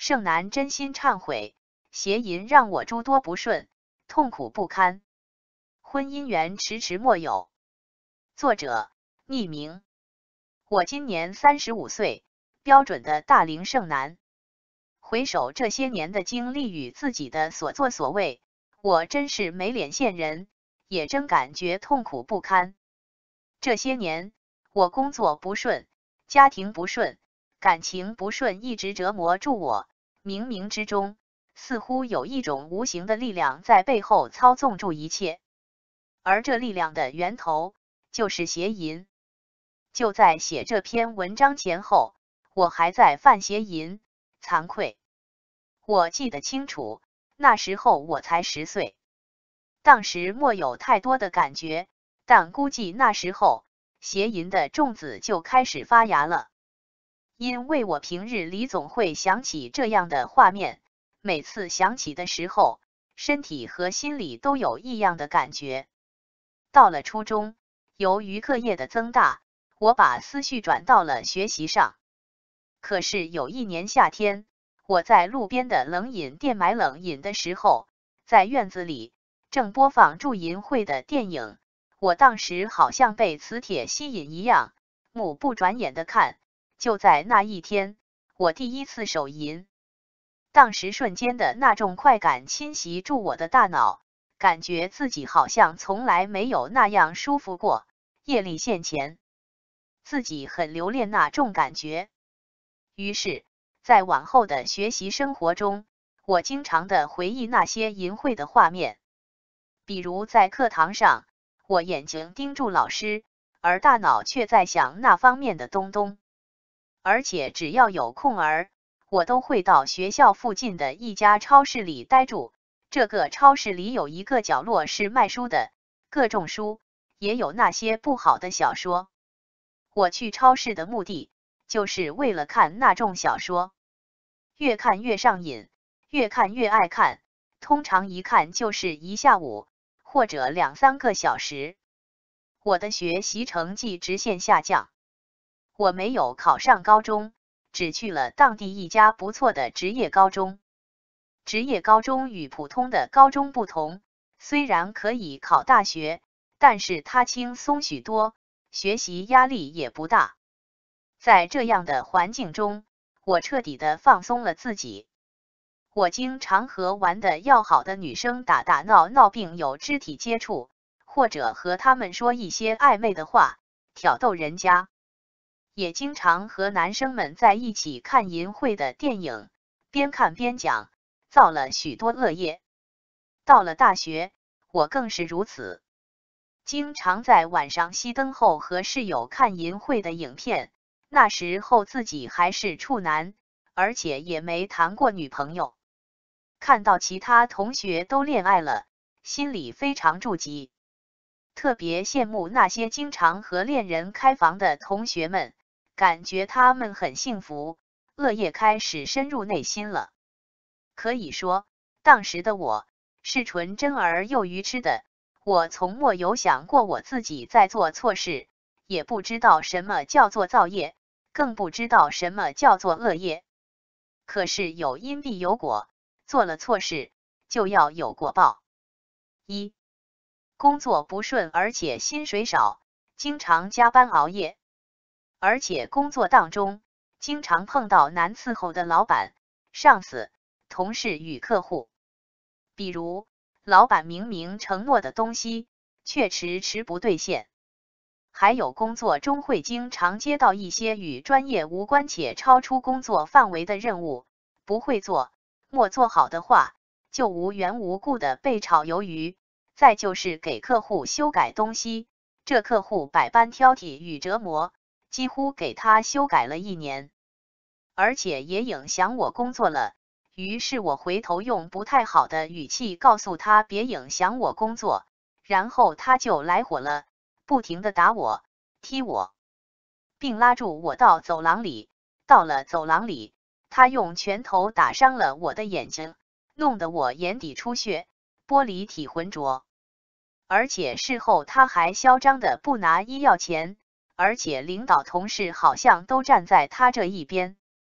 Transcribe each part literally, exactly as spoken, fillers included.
盛男真心忏悔，邪淫让我诸多不顺，痛苦不堪，婚姻缘迟迟莫有。作者匿名。我今年三十五岁，标准的大龄剩男。回首这些年的经历与自己的所作所为，我真是没脸见人，也真感觉痛苦不堪。这些年，我工作不顺，家庭不顺，感情不顺，一直折磨住我。冥冥之中，似乎有一种无形的力量在背后操纵住一切，而这力量的源头就是邪淫。就在写这篇文章前后，我还在犯邪淫，惭愧。我记得清楚，那时候我才十岁，当时莫有太多的感觉，但估计那时候邪淫的种子就开始发芽了。因为我平日里总会想起这样的画面，每次想起的时候，身体和心里都有异样的感觉。到了初中，由于课业的增大，我把思绪转到了学习上。可是有一年夏天，我在路边的冷饮店买冷饮的时候，在院子里正播放祝银会的电影，我当时好像被磁铁吸引一样，目不转眼的看。就在那一天，我第一次手淫，当时瞬间的那种快感侵袭住我的大脑，感觉自己好像从来没有那样舒服过，业力现前，自己很留恋那种感觉。于是，在往后的学习生活中，我经常的回忆那些淫秽的画面，比如在课堂上，我眼睛盯住老师，而大脑却在想那方面的东东。而且只要有空儿，我都会到学校附近的一家超市里待住。这个超市里有一个角落是卖书的，各种书，也有那些不好的小说。我去超市的目的，就是为了看那种小说，越看越上瘾，越看越爱看，通常一看就是一下午，或者两三个小时。我的学习成绩直线下降。我没有考上高中，只去了当地一家不错的职业高中。职业高中与普通的高中不同，虽然可以考大学，但是它轻松许多，学习压力也不大。在这样的环境中，我彻底的放松了自己。我经常和玩的要好的女生打打闹闹，并有肢体接触，或者和她们说一些暧昧的话，挑逗人家。也经常和男生们在一起看淫秽的电影，边看边讲，造了许多恶业。到了大学，我更是如此，经常在晚上熄灯后和室友看淫秽的影片。那时候自己还是处男，而且也没谈过女朋友。看到其他同学都恋爱了，心里非常着急，特别羡慕那些经常和恋人开房的同学们。感觉他们很幸福，恶业开始深入内心了。可以说，当时的我是纯真而又愚痴的，我从没有想过我自己在做错事，也不知道什么叫做造业，更不知道什么叫做恶业。可是有因必有果，做了错事就要有果报。一、工作不顺，而且薪水少，经常加班熬夜。而且工作当中，经常碰到难伺候的老板、上司、同事与客户。比如，老板明明承诺的东西，却迟迟不兑现。还有工作中会经常接到一些与专业无关且超出工作范围的任务，不会做，没做好的话，就无缘无故的被炒鱿鱼。再就是给客户修改东西，这客户百般挑剔与折磨，几乎给他修改了一年，而且也影响我工作了。于是我回头用不太好的语气告诉他别影响我工作，然后他就来火了，不停的打我、踢我，并拉住我到走廊里。到了走廊里，他用拳头打伤了我的眼睛，弄得我眼底出血，玻璃体浑浊。而且事后他还嚣张的不拿医药钱，而且领导同事好像都站在他这一边。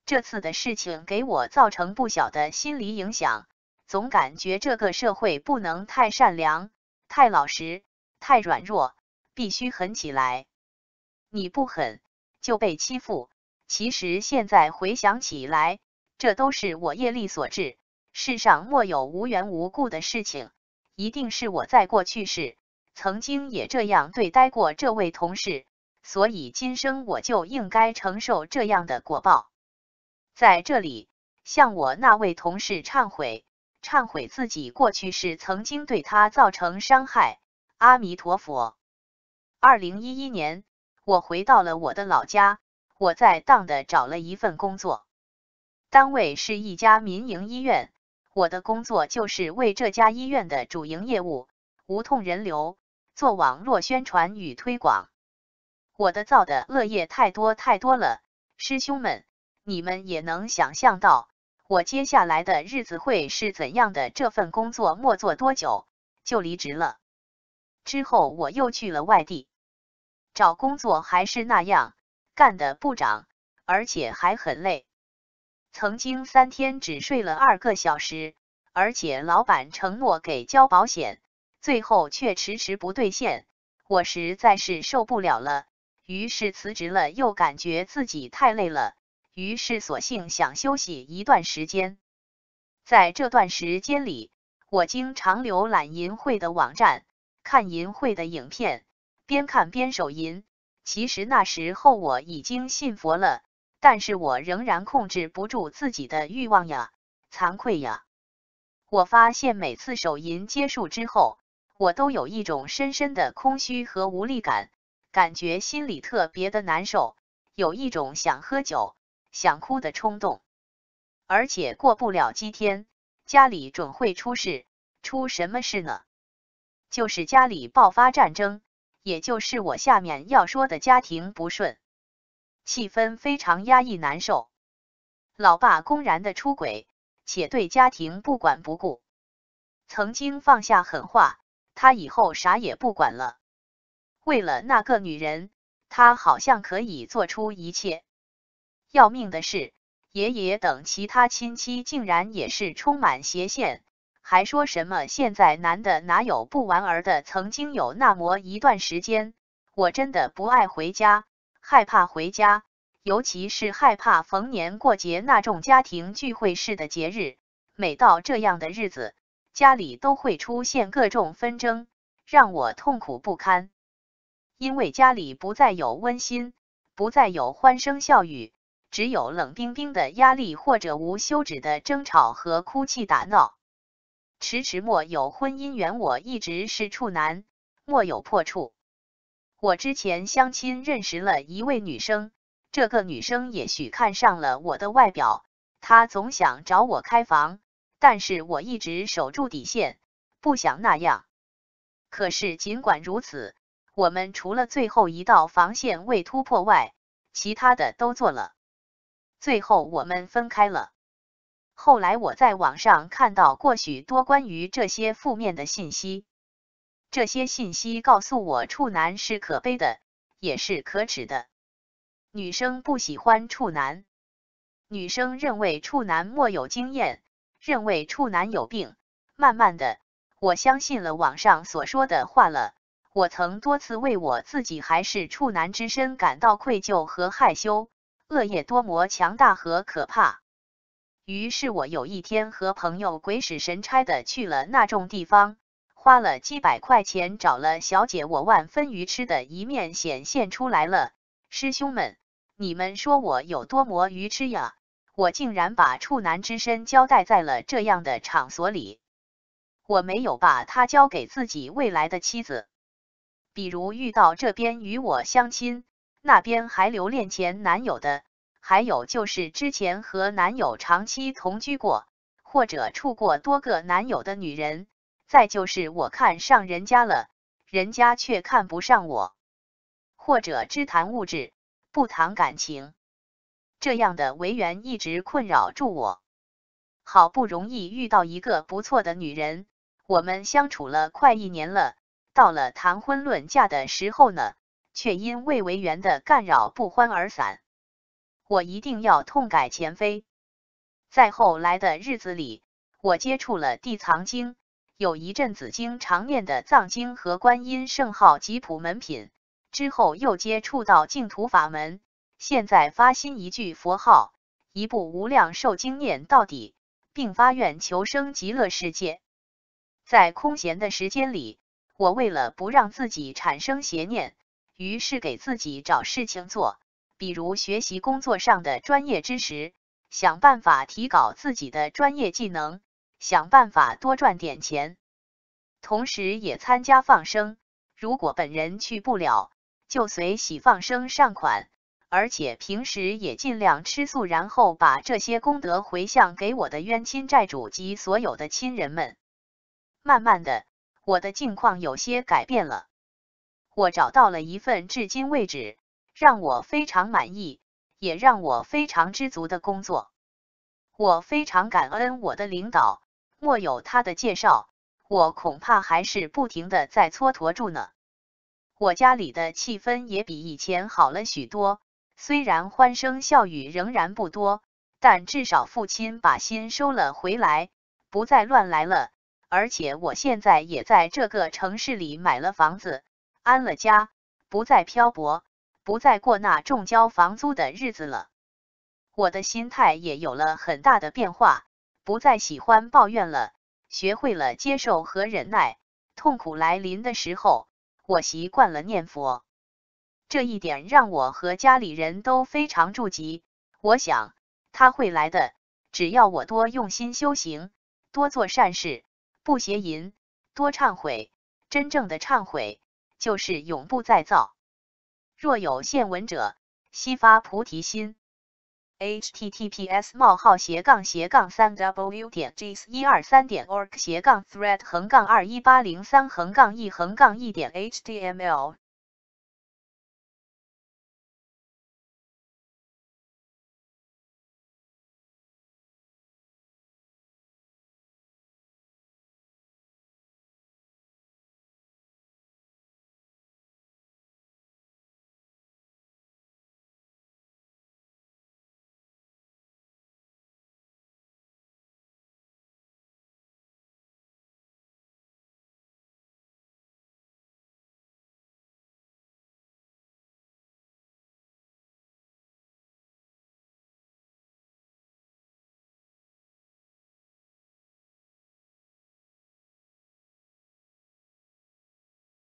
这次的事情给我造成不小的心理影响，总感觉这个社会不能太善良、太老实、太软弱，必须狠起来。你不狠，就被欺负。其实现在回想起来，这都是我业力所致。世上莫有无缘无故的事情，一定是我在过去世曾经也这样对待过这位同事，所以今生我就应该承受这样的果报。在这里，向我那位同事忏悔，忏悔自己过去世曾经对他造成伤害。阿弥陀佛。二零一一年，我回到了我的老家，我在当地找了一份工作，单位是一家民营医院。我的工作就是为这家医院的主营业务无痛人流做网络宣传与推广。我的造的恶业太多太多了，师兄们，你们也能想象到我接下来的日子会是怎样的。这份工作没做多久就离职了，之后我又去了外地，找工作还是那样，干得不长，而且还很累。曾经三天只睡了二个小时，而且老板承诺给交保险，最后却迟迟不兑现，我实在是受不了了，于是辞职了。又感觉自己太累了，于是索性想休息一段时间。在这段时间里，我经常浏览淫秽的网站，看淫秽的影片，边看边手淫。其实那时候我已经信佛了，但是我仍然控制不住自己的欲望呀，惭愧呀。我发现每次手淫结束之后，我都有一种深深的空虚和无力感，感觉心里特别的难受，有一种想喝酒、想哭的冲动。而且过不了几天，家里准会出事。出什么事呢？就是家里爆发战争，也就是我下面要说的家庭不顺。气氛非常压抑难受，老爸公然的出轨，且对家庭不管不顾。曾经放下狠话，他以后啥也不管了。为了那个女人，他好像可以做出一切。要命的是，爷爷等其他亲戚竟然也是充满邪线，还说什么现在男的哪有不玩儿的。曾经有那么一段时间，我真的不爱回家，害怕回家，尤其是害怕逢年过节那种家庭聚会式的节日。每到这样的日子，家里都会出现各种纷争，让我痛苦不堪。因为家里不再有温馨，不再有欢声笑语，只有冷冰冰的压力或者无休止的争吵和哭泣打闹。迟迟莫有婚姻缘，我一直是处男，莫有破处。我之前相亲认识了一位女生，这个女生也许看上了我的外表，她总想找我开房，但是我一直守住底线，不想那样。可是尽管如此，我们除了最后一道防线未突破外，其他的都做了。最后我们分开了。后来我在网上看到过许多关于这些负面的信息，这些信息告诉我处男是可悲的，也是可耻的。女生不喜欢处男，女生认为处男莫有经验，认为处男有病。慢慢的，我相信了网上所说的话了。我曾多次为我自己还是处男之身感到愧疚和害羞，恶业多么强大和可怕。于是我有一天和朋友鬼使神差的去了那种地方，花了几百块钱找了小姐，我万分愚痴的一面显现出来了。师兄们，你们说我有多么愚痴呀？我竟然把处男之身交代在了这样的场所里。我没有把它交给自己未来的妻子。比如遇到这边与我相亲，那边还留恋前男友的，还有就是之前和男友长期同居过，或者处过多个男友的女人，再就是我看上人家了，人家却看不上我，或者只谈物质，不谈感情，这样的违缘一直困扰住我。好不容易遇到一个不错的女人，我们相处了快一年了，到了谈婚论嫁的时候呢，却因为违缘的干扰不欢而散。 我一定要痛改前非。在后来的日子里，我接触了地藏经，有一阵子经常念的藏经和观音圣号吉普门品，之后又接触到净土法门，现在发心一句佛号，一部无量寿经念到底，并发愿求生极乐世界。在空闲的时间里，我为了不让自己产生邪念，于是给自己找事情做，比如学习工作上的专业知识，想办法提高自己的专业技能，想办法多赚点钱。同时也参加放生，如果本人去不了，就随喜放生善款，而且平时也尽量吃素，然后把这些功德回向给我的冤亲债主及所有的亲人们。慢慢的，我的境况有些改变了。我找到了一份至今为止让我非常满意，也让我非常知足的工作。我非常感恩我的领导，莫有他的介绍，我恐怕还是不停的在蹉跎住呢。我家里的气氛也比以前好了许多，虽然欢声笑语仍然不多，但至少父亲把心收了回来，不再乱来了。而且我现在也在这个城市里买了房子，安了家，不再漂泊，不再过那重交房租的日子了。我的心态也有了很大的变化，不再喜欢抱怨了，学会了接受和忍耐。痛苦来临的时候，我习惯了念佛。这一点让我和家里人都非常注意，我想他会来的，只要我多用心修行，多做善事，不邪淫，多忏悔。真正的忏悔就是永不再造。若有见闻者，悉发菩提心。h t t p s 冒号斜杠斜杠三 w 点 j s 一二三点 org 斜杠 thread 横杠二一八零三横杠一横杠一点 html